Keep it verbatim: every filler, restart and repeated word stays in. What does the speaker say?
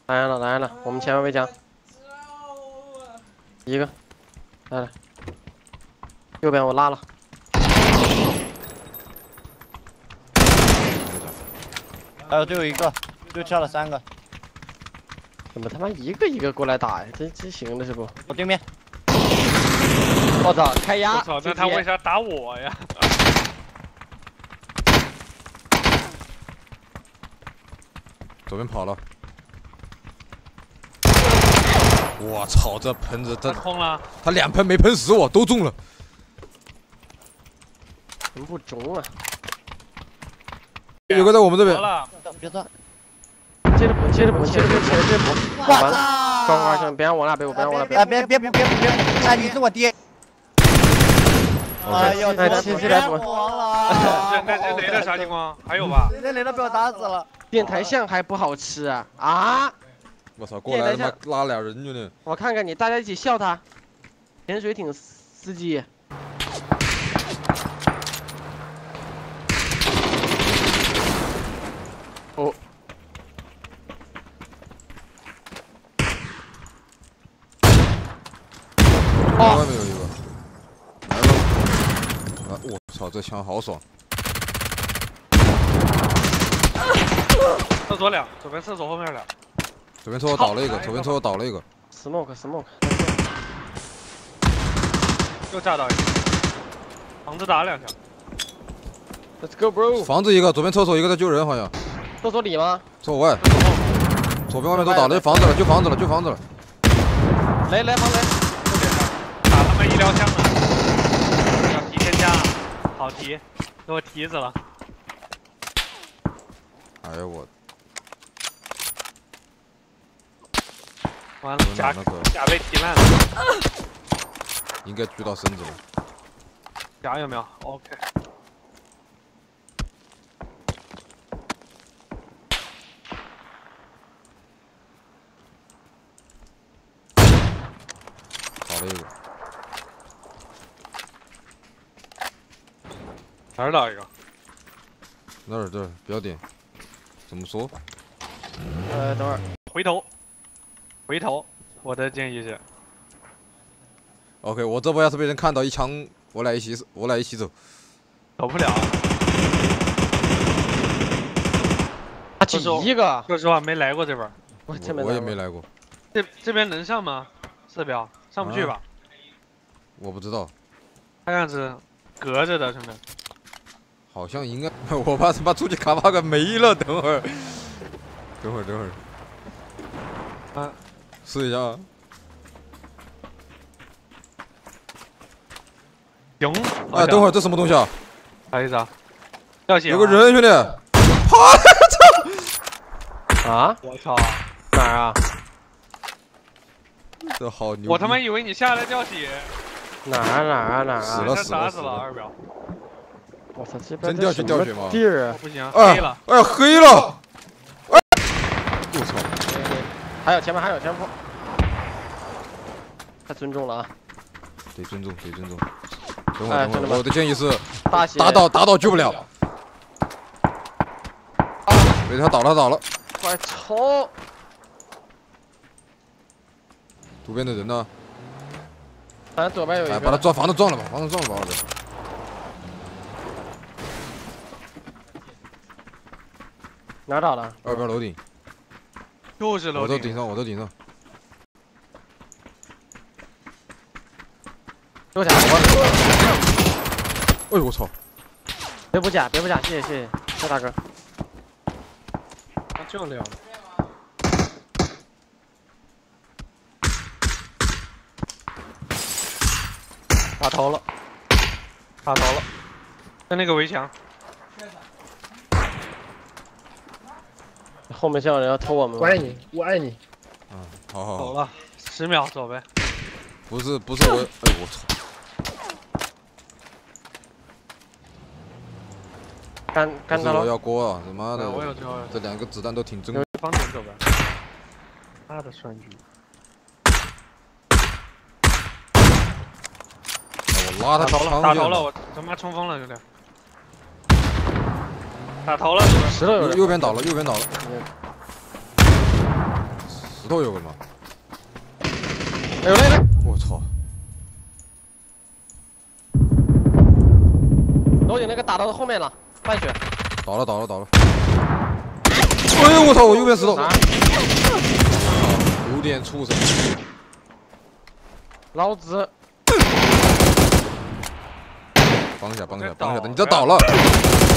来人了，来人了，我们前面围墙，一个，来了，右边我拉了。 还有最后一个，就跳了三个。 怎么他妈一个一个过来打呀？这这行的是不？ 我对面。 我操，开压！ 我操，那他为啥打我呀？ 左边跑了。 我操！这喷子这空了， 他两喷没喷死我，都中了。 怎么不中啊？ 有个在我们这边。 别动！ 接着补，接着补，接着补，接着补！完了，乖乖兄，别让我俩背，我别让我俩背。 啊！别别别别别！哎，你是我爹！哎呦， 那七七来补。 那那那雷的啥情况？还有吧？ 那雷的被我打死了。 电台巷还不好吃啊？啊！ 我操，过来他妈拉俩人就呢！ 我看看你，大家一起笑他。潜水艇司机。哦。 外面有一个。来了。啊！我操，这枪好爽。 厕所俩，左边厕所后面俩。 左边厕所倒了一个，左边厕所倒了一个。 smoke smoke。 又炸到一个，房子打两下。 Let's go bro。 房子一个，左边厕所一个在救人，好像。 厕所里吗？ 厕所外。左边外面都打了，就房子了，就房子了，就房子了。 来来防雷。 就点上，打他妈医疗枪了。要提天加，好提，给我提死了。 哎呀我。 完了，甲甲被踢烂了， 应该狙到身子了。 甲有没有 ？OK。 倒了一个。 哪儿倒一个？ 那儿这儿标点，怎么说？ 呃，等会儿， 回头。 回头，我的建议是 ，OK， 我这波要是被人看到一枪，我俩一起，我俩一起走， 走不了。 他chỉ一个， 说实话没来过这边， 我真我也没来过。 这这边能上吗？四标上不去吧？ 我不知道， 看样子隔着的，兄弟。 好像应该，我怕他妈出去卡 bug 没了，等会儿，等会儿，等会儿， 啊。 试一下啊！ 行。 哎，等会儿这什么东西啊？ 啥意思啊？掉血。 有个人，兄弟！我操！啊！ 我操！ 哪儿啊？ 这好牛！ 我他妈以为你下来掉血。 哪儿啊哪儿啊哪儿啊？ 死了死了打死了二表。 我操！这边真掉血掉血吗？ 地儿啊！ 不行，黑了！ 哎呀，黑了！哎！我操！ 还有前面还有前锋，太尊重了啊！ 得尊重，得尊重。等会儿，等会儿，我的建议是打倒打倒救不了。对，他倒了，倒了。 快冲！ 左边的人呢？ 咱左边有一个。 哎，把他撞，房子撞了吧，房子撞了吧，二哥。 哪倒了？ 二边楼顶。 就是楼我都顶上，我都顶上。 别补甲，我。 哎呦我操！ 别补甲，别补甲，谢谢谢谢，谢大哥。 他这样。打头了，打头了，在那个围墙。 后面像有人要偷我们， 我爱你，我爱你。 嗯，好好好。 走了，十秒走呗。 不是不是我，哎我操！ 干干他了！ 我要锅啊！他妈的！ 我有最后这两个子弹都挺珍贵。 方点走呗。他的酸橘。 我拉他头了，打头了！我他妈冲锋了，兄弟。 打头了， 石头右右边倒了，右边倒了。 头有个吗？ 哎呦来来， 我操！ 楼顶那个打到后面了，半血。 倒了倒了倒了！哎呦我操！我右边石头。 啥？ 有点畜生。 老子。 帮一下，帮一下，帮一下！你这倒了。